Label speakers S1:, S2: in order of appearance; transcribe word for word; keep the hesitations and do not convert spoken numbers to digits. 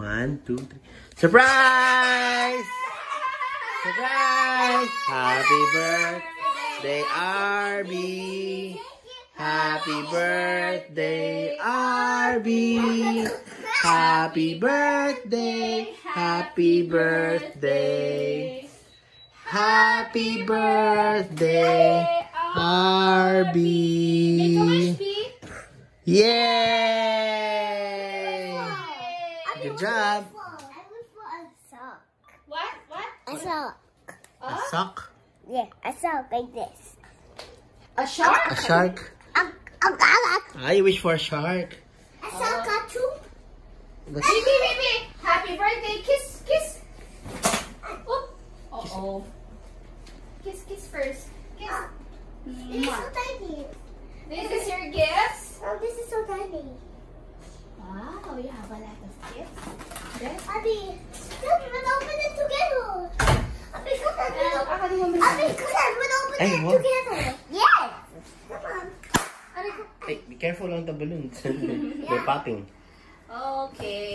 S1: One, two, three. Surprise! Surprise! Happy birthday, R B. Happy birthday, R B. Happy birthday, happy birthday. Happy birthday, R B. Yay! Good job.
S2: I went for a sock.
S3: What? What?
S2: A sock.
S1: A sock?
S2: Yeah, a sock like this.
S3: A shark?
S1: A shark?
S2: A, a galak.
S1: I wish for a shark.
S2: A sock too.
S1: What's...
S3: Baby, baby, happy birthday. Kiss, kiss. Oh. Uh-oh. Kiss, kiss first. Kiss.
S2: This is so tiny.
S3: This is your gifts?
S2: Oh, this is so tiny.
S3: Wow, you have a lot of gifts. Yes.
S2: Abby, look, we open it together. Abby, come on.
S3: Uh,
S2: Abby, come on, we open
S1: Hey,
S2: it
S1: what?
S2: together. Yes. Come on.
S1: Hey, be careful on the balloons. They're popping.
S3: Okay.